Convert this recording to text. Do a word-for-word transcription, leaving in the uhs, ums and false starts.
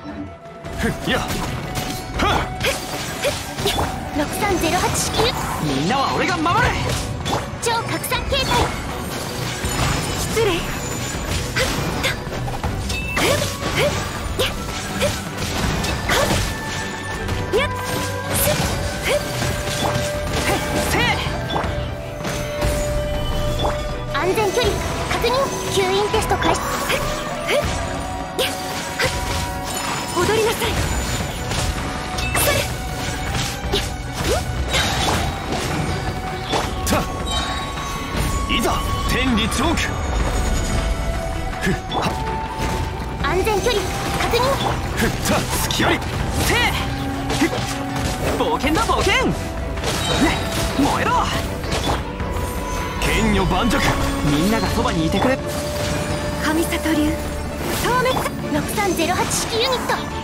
やっろくさんゼロはち式。 みんなは俺が守る。 超拡散形態。失礼。やっ安全距離確認。吸引テスト開始。踊りなさい。 いざ天理チョーク。 安全距離確認。 ふった隙あり。せえ冒険だ冒険。燃えろ。剣女盤石。みんながそばにいてくれ。 神里流消滅。ろくさんゼロはち式ユニット